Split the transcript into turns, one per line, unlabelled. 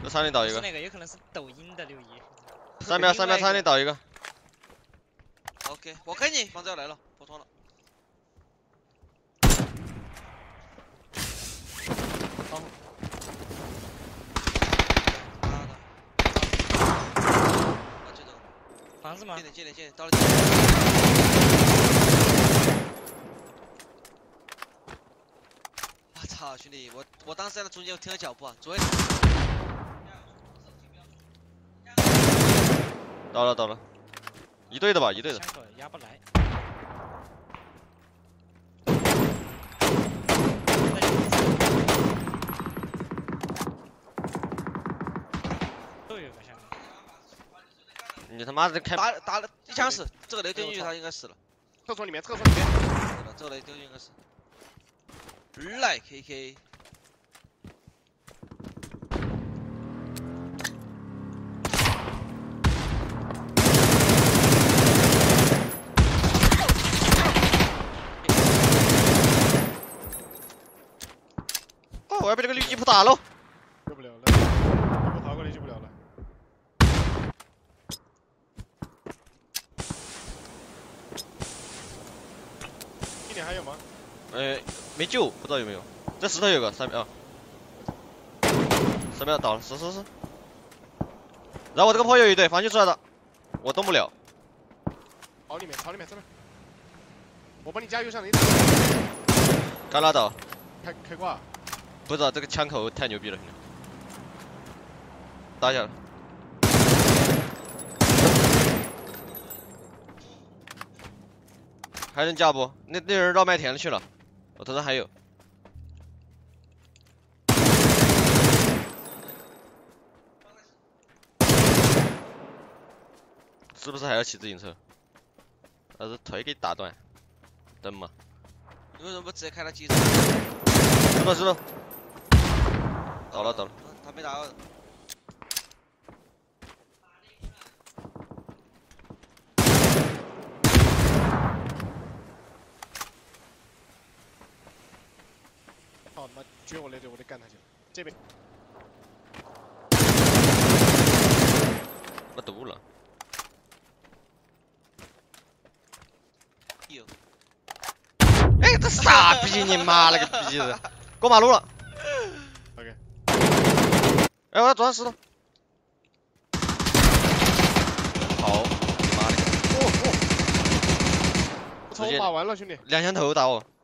这山里倒一个。
那个有可能是抖音的6一。
3秒，山里倒一个。
OK， 我看你，房子要来了，破窗了。
房子吗？
进点，到了。我操，兄弟，我当时在那中间我听到脚步啊，左右。
倒了，一队的吧，一队的。
枪口压不来。都有个下面。
你他妈的开
打了一枪死，这个雷丢进去他应该死了。
厕所里面。
这个雷丢进去应该死。来 KK。
哦，我要被这个绿吉普打喽！
救不了了，我逃过来救不了了。一点还有吗？
没救，不知道有没有。这石头有个3秒，3秒倒了，是。然后我这个炮有一队，防区出来的，我动不了。
草里面这边。我帮你加油上来。
刚拉倒。
开挂。
不知道这个枪口太牛逼了，兄弟。打下了。还能加不？那人绕麦田了去了，我头上还有。是不是还要骑自行车？把这腿给打断，蹬嘛。
你为什么不直接开他机车？
知道。倒了。
他没打到。
操他妈！撅我雷队，我得干他去。这边。
没毒了。
有。
哎，这傻逼！你妈了个逼的！过马路了。
OK。
哎，我要撞石头。好，妈的！
我操！我打完了，兄弟。
2枪头打我。